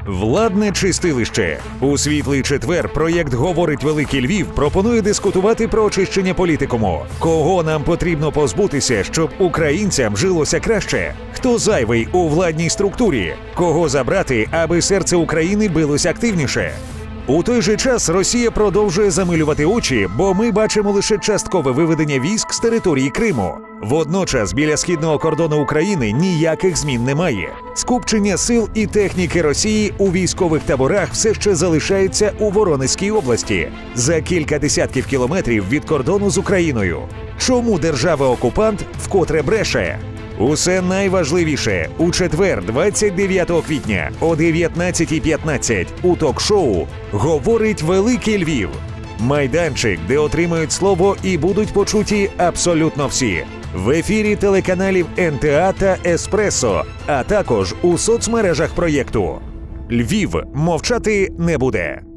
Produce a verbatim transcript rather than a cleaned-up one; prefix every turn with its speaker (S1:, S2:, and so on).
S1: Владне чистилище. У світлий четвер проєкт «Говорить Великий Львів» пропонує дискутувати про очищення політикуму. Кого нам потрібно позбутися, щоб українцям жилося краще? Хто зайвий у владній структурі? Кого забрати, аби серце України билось активніше? У той же час Росія продовжує замилювати очі, бо ми бачимо лише часткове виведення військ з території Криму. Водночас біля східного кордону України ніяких змін немає. Скупчення сил і техніки Росії у військових таборах все ще залишається у Воронезькій області, за кілька десятків кілометрів від кордону з Україною. Чому держава-окупант вкотре бреше? Усе найважливіше у четвер, двадцять дев'ятого квітня о дев'ятнадцятій п'ятнадцять у ток-шоу «Говорить Великий Львів». Майданчик, де отримають слово і будуть почуті абсолютно всі. В ефірі телеканалів ен те а та Еспресо, а також у соцмережах проєкту. Львів мовчати не буде.